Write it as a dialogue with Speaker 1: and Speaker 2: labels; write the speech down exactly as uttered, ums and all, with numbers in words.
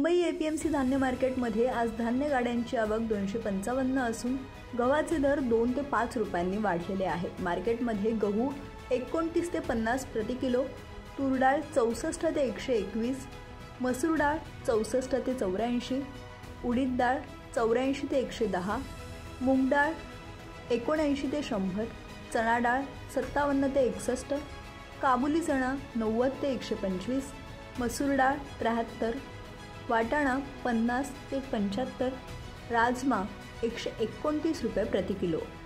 Speaker 1: Mumbai APMC धान्य मार्केटमध्ये आज धान्य गाड्यांची आवक दोनशे पंचावन्न असून गव्हाचे दर दोन ते पाच रुपयांनी वाढलेले आहेत। मार्केटमध्ये गहू एकोणतीस ते पन्नास प्रति किलो, तूर डाळ चौसष्ट ते एकशे एकवीस, मसूर डाळ चौसष्ट ते चौऱ्याऐंशी, उडीद डाळ चौऱ्याऐंशी ते एकशे दहा, मूग डाळ एकोणऐंशी ते शंभर, चणा डाळ सत्तावन्न ते एकसष्ट, काबुली चणा नव्वद ते एकशे पंचवीस, मसूर डाळ त्र्याहत्तर, वाटाणा पन्नास ते पंच्याहत्तर, राजमा एकशे एकोणतीस रुपये प्रति किलो।